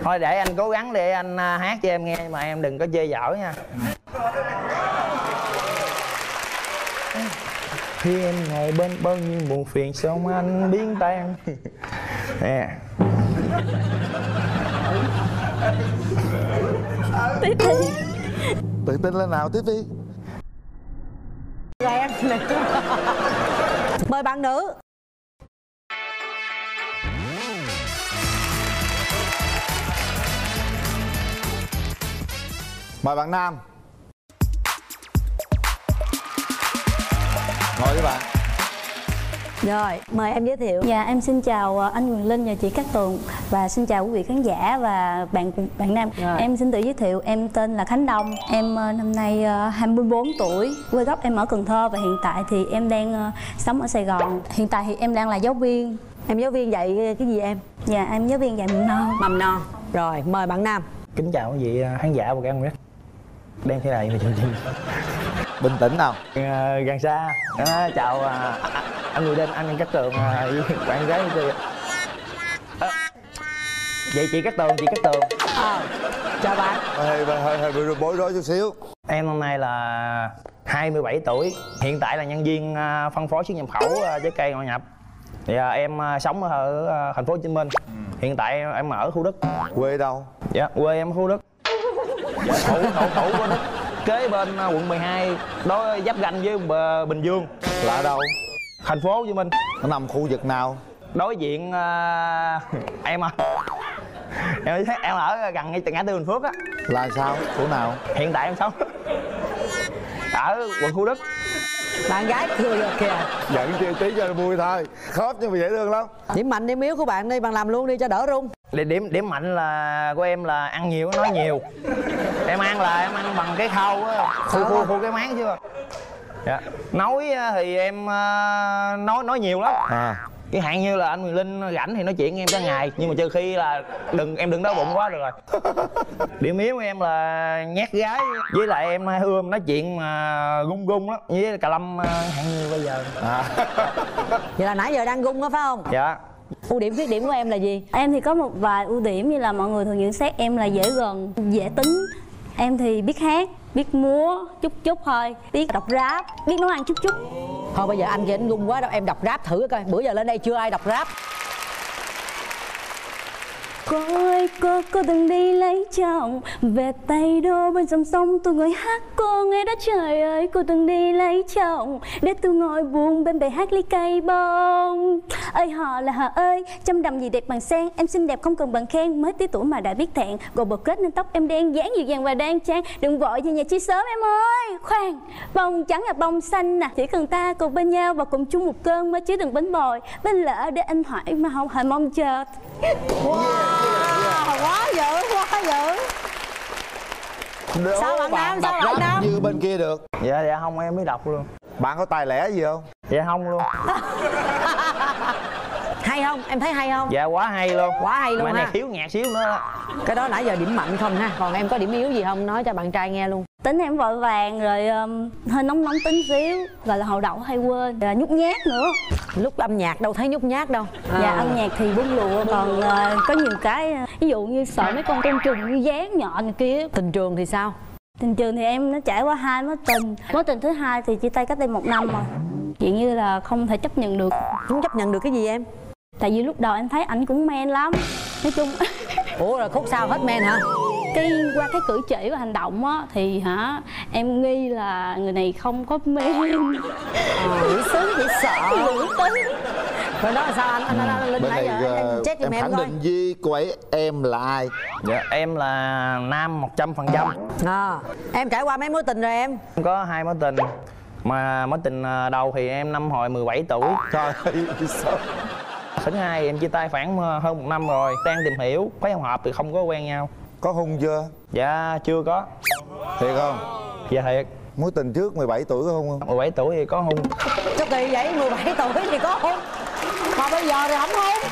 Thôi để anh cố gắng để anh hát cho em nghe, mà em đừng có chê giỏi nha. Khi em ngồi bên bao nhiêu buồn phiền xong anh biến tan. Nè. Tiếp đi. Tự tin lên nào, tiếp đi. Rồi em. Mời bạn nữ. Mời bạn nam. Ngồi với bạn. Rồi, mời em giới thiệu. Dạ, em xin chào anh Quyền Linh và chị Cát Tường. Và xin chào quý vị khán giả và bạn nam. Rồi. Em xin tự giới thiệu, em tên là Khánh Đông. Em năm nay 24 tuổi. Quê gốc em ở Cần Thơ và hiện tại thì em đang sống ở Sài Gòn. Hiện tại thì em đang là giáo viên. Em giáo viên dạy cái gì em? Dạ, em giáo viên dạy mầm non. Mầm non. Rồi, mời bạn nam. Kính chào quý vị khán giả và các anh biết. Đang thế này mà chương trình. Bình tĩnh nào. Gần xa. Chào anh Người Đinh, anh Cát Tường, bạn gái của tôi. Vậy chị Cát Tường, Chào bạn. Hơi bối rối chút xíu. Em năm nay là 27 tuổi. Hiện tại là nhân viên phân phối xuất nhập khẩu trái cây ngoại nhập. Thì em sống ở thành phố Hồ Chí Minh. Hiện tại em ở Thủ Đức. Quê đâu? Dạ, quê em ở Thủ Đức. Thủ của Đức. Kế bên quận 12, đó giáp ranh với Bình Dương. Là đâu? Thành phố Hồ Chí Minh. Nó nằm khu vực nào? Đối diện em ở gần ngay ngã tư Bình Phước á. Là sao? Chỗ nào? Hiện tại em sống ở quận Thủ Đức. Bạn gái cười rồi kìa. Giận chiêu tí cho vui thôi. Khớp nhưng mà dễ thương lắm. Điểm mạnh điểm yếu của bạn đi, bạn làm luôn đi cho đỡ run. Điểm mạnh là của em là ăn nhiều, nói nhiều. Em ăn bằng cái khâu á, khu cái máng chưa. Dạ. Nói thì em nói nhiều lắm. Cái hạn như là anh Quyền Linh rảnh thì nói chuyện em cả ngày, nhưng mà trừ khi là em đừng đói bụng quá được rồi. Điểm yếu của em là nhát gái, với lại em ưa nói chuyện mà gung lắm, với Cà Lâm hạn như bây giờ. Vậy là nãy giờ đang gung á phải không? Dạ. Ưu điểm khuyết điểm của em là gì? Em thì có một vài ưu điểm như là mọi người thường nhận xét em là dễ gần, dễ tính. Em thì biết hát, biết múa chút thôi, biết đọc rap, biết nấu ăn chút. Thôi bây giờ anh kia anh gung quá đâu, em đọc rap thử coi. Bữa giờ lên đây chưa ai đọc rap. Cô ơi cô từng đi lấy chồng, về Tây Đô bên dòng sông tôi ngồi hát cô nghe đó trời ơi. Cô từng đi lấy chồng để tôi ngồi buồn bên bể hát ly cây bông. Ơi họ là họ ơi, trăm đầm gì đẹp bằng sen, em xinh đẹp không cần bằng khen, mới tí tuổi mà đã biết thẹn, gò bột kết nên tóc em đen, dáng dịu dàng và đang trang. Đừng vội về nhà chi sớm em ơi. Khoan, bông trắng là bông xanh nè, chỉ cần ta cùng bên nhau và cùng chung một cơn mơ chứ đừng bánh bồi bên lỡ để anh hỏi mà không hề mong chờ. Wow, quá dữ, quá dữ. Sao bạn nam, sao bạn nam? Như bên kia được. Dạ không, em mới đọc luôn. Bạn có tài lẻ gì không? Dạ không luôn. Hay không? Em thấy hay không? Dạ quá hay luôn. Quá hay luôn mà ha. này khiếu nhạc xíu nữa đó. Cái đó nãy giờ điểm mạnh không ha? Còn em có điểm yếu gì không? Nói cho bạn trai nghe luôn. Tính em vội vàng rồi hơi nóng tính xíu, gọi là hậu đậu hay quên, rồi nhút nhát nữa. Lúc âm nhạc đâu thấy nhút nhát đâu. Dạ âm nhạc thì bung lụa, còn có nhiều cái ví dụ như sợ mấy con côn trùng như dán nhọn này kia. Tình trường thì sao? Tình trường thì em nó trải qua 2 mối tình. Mối tình thứ 2 thì chia tay cách đây 1 năm rồi. Chuyện như là không thể chấp nhận được. Không chấp nhận được cái gì em? Tại vì lúc đầu em thấy ảnh cũng men lắm. Nói chung Ủa rồi khúc sau hết men hả? cái qua cái cử chỉ và hành động á thì em nghi là người này không có men. Dễ sướng dễ sợ. Rồi đó là sao anh Linh Bên nãy này giờ anh check giùm em em khẳng coi. định với cô ấy em là ai? Dạ em là nam 100%. Em trải qua mấy mối tình rồi em? Em có 2 mối tình. Mà mối tình đầu thì em năm hồi 17 tuổi. Trời ơi sao? Thứ 2 em chia tay khoảng hơn 1 năm rồi. Đang tìm hiểu, thấy không hợp thì không có quen nhau. Có hung chưa? Dạ chưa có. Thiệt không? Dạ thiệt. Mối tình trước 17 tuổi có hung không? 17 tuổi thì có hung. Cho kỳ vậy, 17 tuổi thì có hung. Mà bây giờ thì không hung.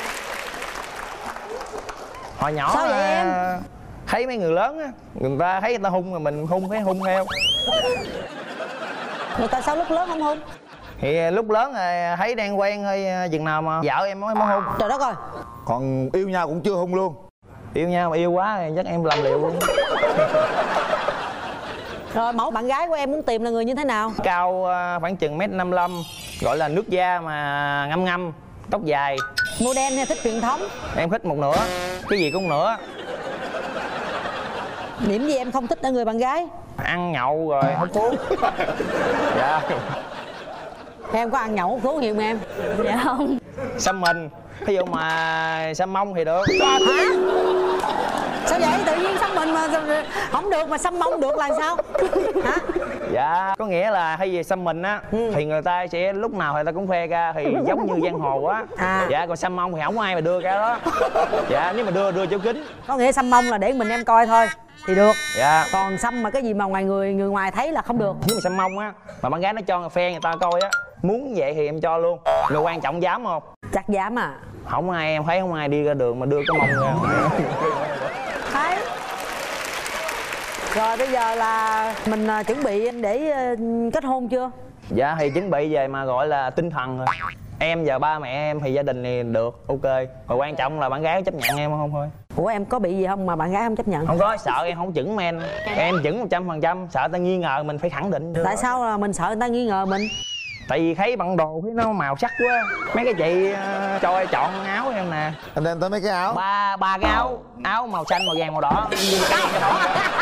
Hồi nhỏ sao vậy em? Thấy mấy người lớn á, người ta thấy người ta hung rồi mình hung thấy hung theo. Người ta sao lúc lớn không hung? Thì lúc lớn rồi thấy đang quen hơi chừng nào mà vợ em mới hung. Trời đất ơi. Còn yêu nhau cũng chưa hung luôn? Yêu nhau mà yêu quá thì chắc em làm liều luôn. Rồi mẫu bạn gái của em muốn tìm là người như thế nào? Cao khoảng chừng 1m55, gọi là nước da mà ngăm ngăm, tóc dài. Modern hay thích truyền thống? Em thích một nửa, cái gì cũng nửa. Điểm gì em không thích ở người bạn gái? Ăn nhậu rồi hút thuốc. Dạ. Em có ăn nhậu hút thuốc nhiều không em? Dạ không. Xăm mình, ví dụ mà xăm mông thì được. Hả? Sao vậy? Tự nhiên xăm mình mà không được mà xăm mông được là sao? Hả? Dạ, có nghĩa là hay gì xăm mình á thì người ta sẽ lúc nào người ta cũng khoe ra thì giống như giang hồ á. Dạ, còn xăm mông thì không ai mà đưa ra đó. Dạ, nếu mà đưa chỗ kính. Có nghĩa xăm mông là để mình em coi thôi thì được. Dạ. Còn xăm mà cái gì mà người ngoài thấy là không được. Nếu mà xăm mông á mà bạn gái nó cho phe người ta coi á, muốn vậy thì em cho luôn. Rồi quan trọng dám không? Chắc dám à? Không ai, em thấy không ai đi ra đường mà đưa cái mông ra. Thấy. Rồi bây giờ là mình chuẩn bị để kết hôn chưa? Dạ thì chuẩn bị về mà gọi là tinh thần rồi. Em và ba mẹ em thì gia đình thì được, ok. Rồi quan trọng là bạn gái chấp nhận em không thôi. Ủa em có bị gì không mà bạn gái không chấp nhận? Không có, sợ em không chuẩn men. Em chuẩn 100%, sợ ta nghi ngờ mình phải khẳng định. Tại sao là mình sợ người ta nghi ngờ mình? Tại vì thấy bận đồ thấy nó màu sắc quá. Mấy cái chị cho em chọn áo em nè. Anh đem tới mấy cái áo. Ba cái áo màu xanh, màu vàng, màu đỏ. Cái đỏ.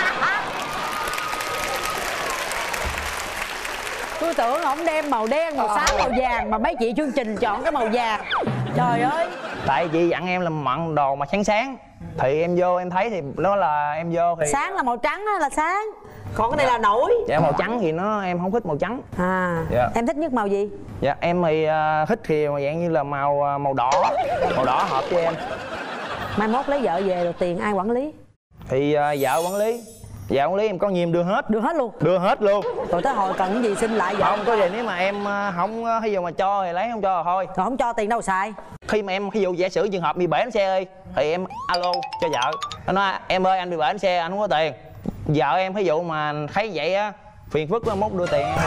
Tôi tưởng ổng đem màu đen, màu xám, màu vàng mà mấy chị chương trình chọn cái màu vàng. Trời ơi. Tại chị dặn em là mặn đồ mà sáng sáng. Thì em vô em thấy thì nó là em vô thì sáng là màu trắng á là sáng. Còn cái này là nổi. Dạ màu trắng thì em không thích màu trắng. À. Dạ. Em thích nhất màu gì? Dạ em thì thích thì dạng như là màu đỏ. Màu đỏ hợp với em. Mai mốt lấy vợ về rồi tiền ai quản lý? Thì vợ quản lý. Dạ quản lý em có nhiều đưa hết. Đưa hết luôn? Đưa hết luôn. Rồi tới hồi cần cái gì xin lại vợ? Không có gì, nếu mà em không ví dụ mà cho thì lấy, không cho là thôi. Rồi không cho tiền đâu xài. Khi mà em ví dụ giả sử trường hợp bị bể bánh xe ơi thì em alo cho vợ. Nó nói em ơi anh bị bể bánh xe anh không có tiền. Vợ em ví dụ mà thấy vậy á phiền phức mốt đưa tiền em.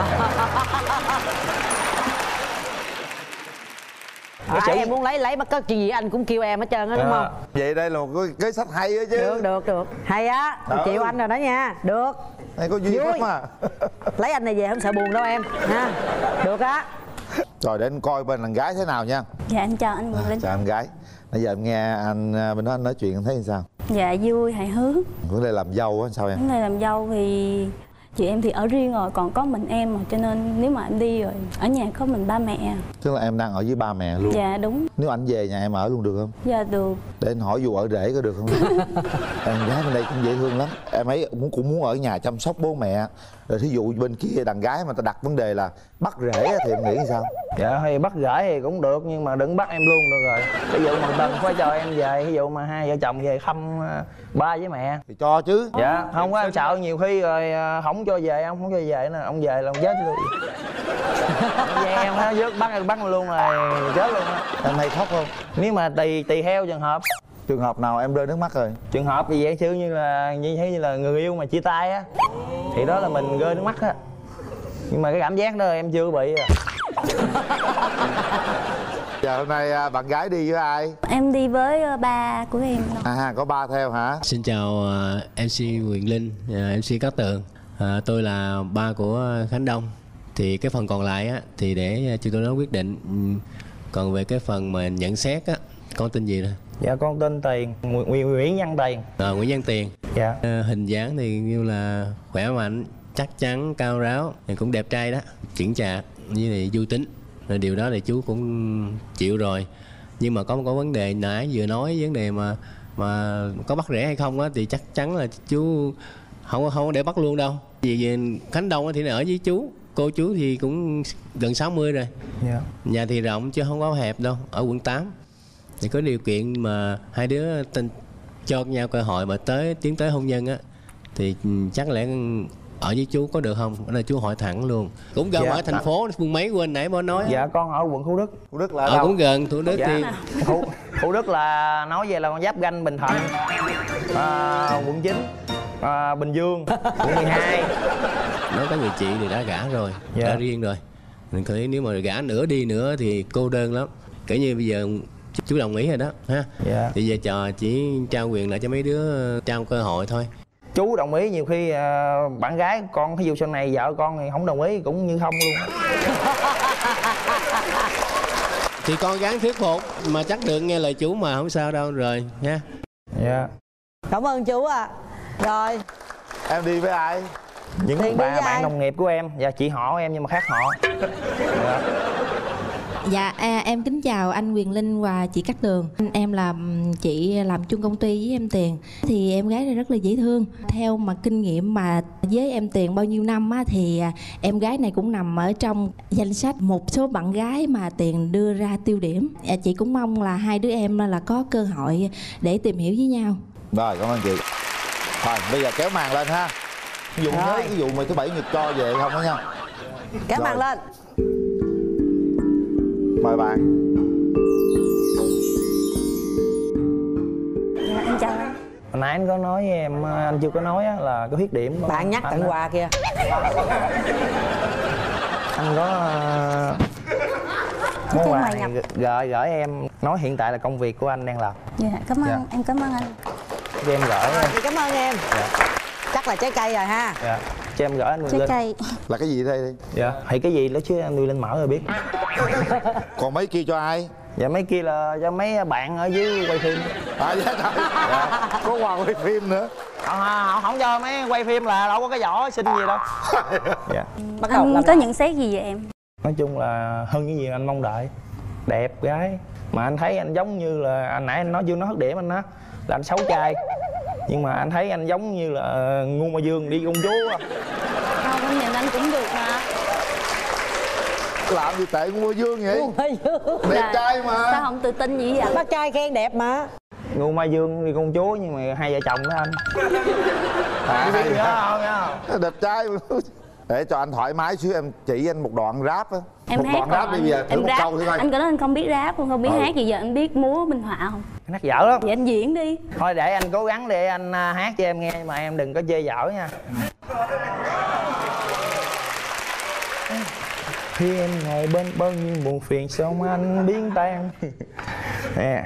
Em muốn lấy mà có chuyện gì anh cũng kêu em hết trơn á đúng không? Vậy đây là một cái kế sách hay đó chứ. Được hay á. Tôi chịu anh rồi đó nha. Được. Đây có duyên lắm mà. Lấy anh này về không sợ buồn đâu em ha. Được á. Rồi để anh coi bên đàn gái thế nào nha. Dạ anh chào anh Quyền Linh. Chào anh gái. Bây giờ em nghe anh bên đó anh nói chuyện em thấy như sao? Dạ vui, hài hước. Vấn đề làm dâu á sao em? Vấn đề làm dâu thì chị em thì ở riêng rồi, còn có mình em rồi, cho nên nếu mà em đi rồi ở nhà có mình ba mẹ. Tức là em đang ở với ba mẹ luôn? Dạ đúng. Nếu anh về nhà em ở luôn được không? Dạ được. Để anh hỏi dù ở rể có được không? Em gái bên đây cũng dễ thương lắm. Em ấy cũng muốn ở nhà chăm sóc bố mẹ. Rồi thí dụ bên kia đàn gái mà ta đặt vấn đề là bắt rể thì em nghĩ sao? Dạ thì bắt rể thì cũng được nhưng mà đừng bắt em luôn được rồi. Ví dụ mà Tân phải cho em về, ví dụ mà hai vợ chồng về thăm ba với mẹ Thì cho chứ. Dạ không có, em sợ nhiều khi rồi không cho về, ông không cho về nè, ông về là ông chết luôn. Vậy em thấy vớt bắt luôn rồi chết luôn á. Em hay khóc không? Nếu mà tùy theo trường hợp. Trường hợp nào em rơi nước mắt rồi? Trường hợp thì vậy chứ như là người yêu mà chia tay á thì đó là mình rơi nước mắt á. Nhưng mà cái cảm giác đó em chưa bị à. Giờ hôm nay bạn gái đi với ai? Em đi với ba của em. À có ba theo hả? Xin chào MC Quyền Linh, MC Cát Tường. Tôi là ba của Khánh Đông. Thì cái phần còn lại á thì để chúng tôi nói quyết định. Còn về cái phần mà nhận xét á, con tên gì nè? Dạ con tên Tiền, Nguyễn Văn Tiền. Nguyễn Văn Tiền. Dạ. Hình dáng thì như là khỏe mạnh, chắc chắn, cao ráo, cũng đẹp trai đó, chững chạc, với lại vui tính. Rồi điều đó thì chú cũng chịu rồi. Nhưng mà có một cái vấn đề nãy vừa nói, vấn đề mà có bắt rẻ hay không á thì chắc chắn là chú không để bắt luôn đâu. Vì Khánh Đông thì ở với chú, cô chú thì cũng gần 60 rồi. Dạ. Nhà thì rộng chứ không có hẹp đâu, ở quận 8. Thì có điều kiện mà hai đứa cho nhau cơ hội mà tiến tới hôn nhân á thì chắc lẽ ở với chú có được không? Ở đây chú hỏi thẳng luôn. Cũng gần ở thành phố phương mấy quên nãy bố nói. Dạ con ở quận Thủ Đức. Thủ Đức là ở đâu? Cũng gần Thủ Đức. Dạ. Thì Thủ Đức là nói về là con giáp ranh Bình Thạnh, quận 9, Bình Dương, quận 12. Nói có người chị thì đã gả rồi, Dạ. đã riêng rồi. Mình thấy nếu mà gả nữa đi nữa thì cô đơn lắm. Kể như bây giờ Chú đồng ý rồi đó ha. Dạ. Thì giờ trò chỉ trao quyền lại cho mấy đứa, trao cơ hội thôi. Chú đồng ý, nhiều khi bạn gái con ví dụ sau này vợ con thì không đồng ý cũng như không luôn. Thì con gắng thuyết phục mà chắc được nghe lời chú mà, không sao đâu rồi nha. Dạ. Cảm ơn chú ạ. Rồi Em đi với ai? Những Tiền đi bạn với ai? đồng nghiệp của em và chị họ em nhưng mà khác họ. Dạ. Dạ em kính chào anh Quyền Linh và chị Cát Tường. Em là chị làm chung công ty với em Tiền. Thì em gái này rất là dễ thương. Theo mà kinh nghiệm mà với em Tiền bao nhiêu năm á, thì em gái này cũng nằm ở trong danh sách một số bạn gái mà Tiền đưa ra tiêu điểm. Chị cũng mong là hai đứa em là có cơ hội để tìm hiểu với nhau. Rồi, cảm ơn chị. Rồi, bây giờ kéo màn lên ha. Ví dụ nhớ cái vụ mà thứ bảy Nhật cho về không đó nha. kéo màn lên. Mời bạn. Dạ, em chào anh. Hồi nãy anh có nói với em, anh chưa có nói á, là có khuyết điểm. Bạn nhắc tặng quà kìa. Anh có món quà này gửi em, nói hiện tại là công việc của anh đang làm. Dạ, cảm ơn Dạ. em, cảm ơn anh. Cho em gửi. Chị cảm ơn em. Dạ. Chắc là trái cây rồi ha. Dạ. Cho em gửi anh Trái lên. cây. Là cái gì đây? Dạ. Thì cái gì đó chứ anh đưa lên mở rồi biết. Còn mấy kia cho ai? Dạ mấy kia là cho mấy bạn ở dưới quay phim. À dạ trời. Dạ. Có quà quay phim nữa. Không cho mấy quay phim là đâu có cái vỏ xinh gì đâu. Dạ. Bắt đầu Anh làm có lại. nhận xét gì về em? Nói chung là hơn những gì anh mong đợi. Đẹp gái. Mà anh thấy anh giống như là anh nãy anh nói chưa nói hết điểm anh á, là anh xấu trai. Nhưng mà anh thấy anh giống như là ngu ma dương đi công chúa á. Không, em nhìn anh cũng được mà. Làm gì tệ ngu dương vậy? Đẹp Dạ. trai mà. Sao không tự tin gì vậy? Bác trai khen đẹp mà. Ngu ma dương đi công chúa nhưng mà hai vợ chồng đó anh. À, Biết gì đó không nhá? đẹp trai mà. Để cho anh thoải mái xíu, em chỉ anh một đoạn rap á. Em Một hát đoạn rap rồi. đi, bây giờ thử Em một rap. câu thử coi. Anh có nói anh không biết rap, không biết hát gì, giờ anh biết múa minh họa không? Anh hát dở lắm. Vậy anh diễn đi. Thôi để anh cố gắng để anh hát cho em nghe, mà em đừng có chê dở nha. Khi em ngồi bên bao nhiêu buồn phiền xong anh biến tan. Nè.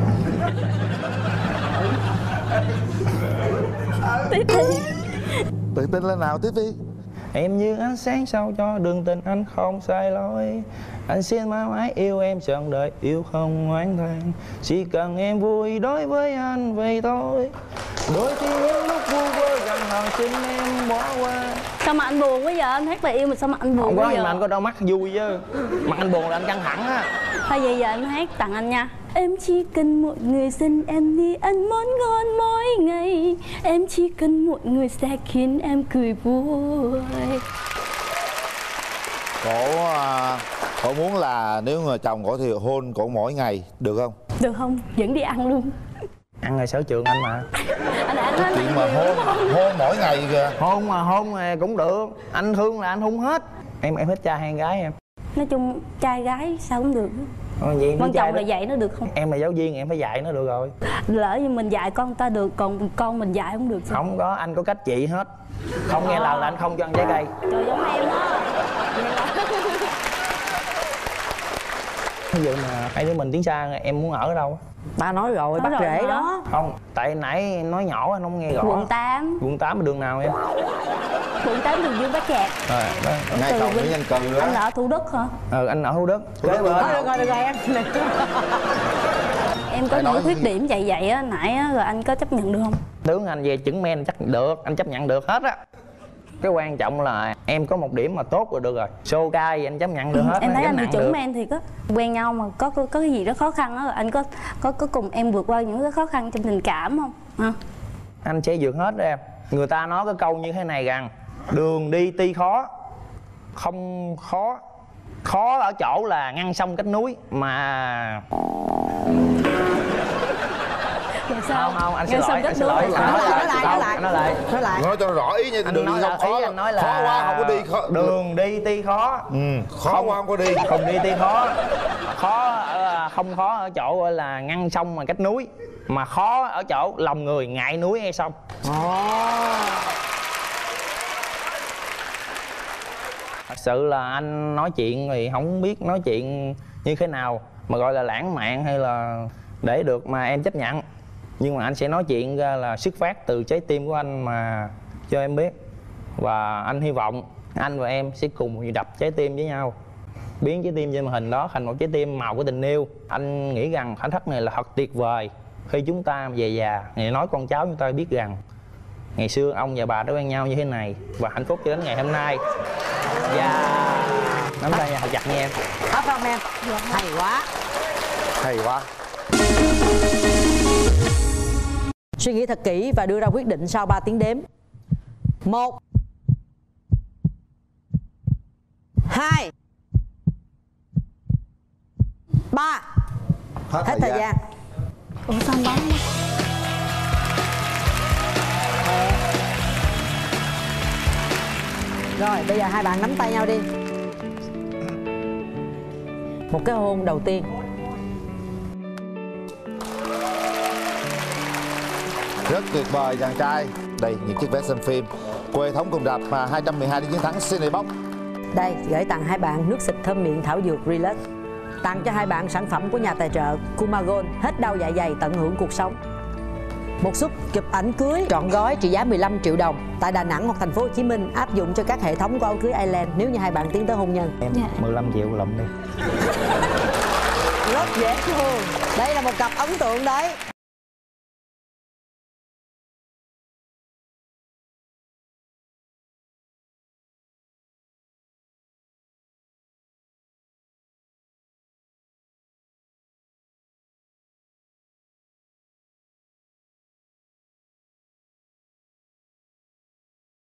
Tiếp đi. Tự tin lên nào, tiếp đi. Em như ánh sáng sao cho đường tình anh không sai lối. Anh xin mãi mãi yêu em trọn đời, yêu không oán than. Chỉ cần em vui đối với anh vậy thôi. Đôi khi những lúc vui vơ gần lòng xin em bỏ qua. Sao mà anh buồn quá giờ? Anh hát lời yêu mà sao mà anh buồn Không có, quá nhưng giờ? mà anh có đôi mắt vui chứ. Mặt anh buồn là anh căng thẳng á. Thôi vậy giờ anh hát tặng anh nha. Em chỉ cần một người xin em đi ăn món ngon mỗi ngày. Em chỉ cần một người sẽ khiến em cười vui. Cổ muốn là nếu mà chồng cổ thì hôn cổ mỗi ngày, được không? Được không? Dẫn đi ăn luôn. Ăn là sở trường anh mà. Anh nói là Chuyện mà hôn mỗi ngày kìa. Hôn mà hôn cũng được. Anh thương là anh hôn hết. Em thích trai hay gái em? nói chung trai gái sao cũng được. Vậy Quan trọng là dạy nó được không? Em là giáo viên em phải dạy nó được rồi. Lỡ như mình dạy con ta được, còn con mình dạy không được sao? Không có, anh có cách trị hết. Không nghe lời là anh không cho ăn trái cây. Trời, giống em đó. Ví dụ mà hai đứa mình tiến xa, em muốn ở đâu? Ta nói rồi, Nói bắt rồi rễ hả? đó. Không, tại nãy em nói nhỏ anh không nghe rõ. Quận 8. Quận 8 là đường nào em? Quận 8 đường Dương Bá Trạc. Đó. Ngay Từ cầu Vinh. Nguyễn Văn Cừ đó. Anh ở Thủ Đức hả? Anh ở Thủ Đức. Thủ Đức. Thôi được rồi em. Em có Phải nói những khuyết gì? điểm vậy á nãy á, rồi anh có chấp nhận được không? Tướng anh về chững men chắc được, anh chấp nhận được hết á. Cái quan trọng là em có một điểm mà tốt rồi được rồi. Xô ca gì anh chấp nhận được hết. Em thấy chấp anh nhận bị chuẩn được. men thì quen nhau mà có cái gì đó khó khăn á, rồi anh có cùng em vượt qua những cái khó khăn trong tình cảm không? Hả? Anh sẽ vượt hết đó em. Người ta nói cái câu như thế này rằng đường đi tuy khó, không khó. Khó ở chỗ là ngăn sông cách núi mà. Rồi sao? Không, anh Ngăn xin sông lỗi, cách anh xin núi. lỗi. Nói lại. Nói cho nó rõ ý nha, Anh đường đi nói sông là khó. ý anh nói là khó quá không có đi khó. Đường đi tuy khó. Khó quá không có đi. Không đi tuy khó. Không khó ở chỗ gọi là ngăn sông mà cách núi, mà khó ở chỗ lòng người ngại núi hay sông. Thật sự là anh nói chuyện thì không biết nói chuyện như thế nào, mà gọi là lãng mạn hay là để được mà em chấp nhận. Nhưng mà anh sẽ nói chuyện ra là xuất phát từ trái tim của anh mà cho em biết. Và anh hy vọng anh và em sẽ cùng đập trái tim với nhau, biến trái tim trên màn hình đó thành một trái tim màu của tình yêu. Anh nghĩ rằng khoảnh khắc này là thật tuyệt vời. Khi chúng ta về già, ngày nói con cháu chúng ta biết rằng ngày xưa ông và bà đã quen nhau như thế này và hạnh phúc cho đến ngày hôm nay. Và nắm tay nhau thật chặt nha em. Hết không em? Hay quá. Hay quá. Suy nghĩ thật kỹ và đưa ra quyết định sau 3 tiếng đếm. 1 2 3. Hết thời gian. Ủa sao bóng quá. Rồi bây giờ hai bạn nắm tay nhau đi. Một cái hôn đầu tiên. Rất tuyệt vời chàng trai. Đây những chiếc vé xem phim của hệ thống cùng rạp 212 đi chiến thắng Cinebox. Đây gửi tặng hai bạn nước xịt thơm miệng thảo dược Relax. Tặng cho hai bạn sản phẩm của nhà tài trợ Kumagon, hết đau dạ dày tận hưởng cuộc sống. Một suất chụp ảnh cưới trọn gói trị giá 15 triệu đồng tại Đà Nẵng hoặc thành phố Hồ Chí Minh, áp dụng cho các hệ thống của áo cưới Island nếu như hai bạn tiến tới hôn nhân. Em 15 triệu lụm đi. Rất dễ thương. Đây là một cặp ấn tượng đấy.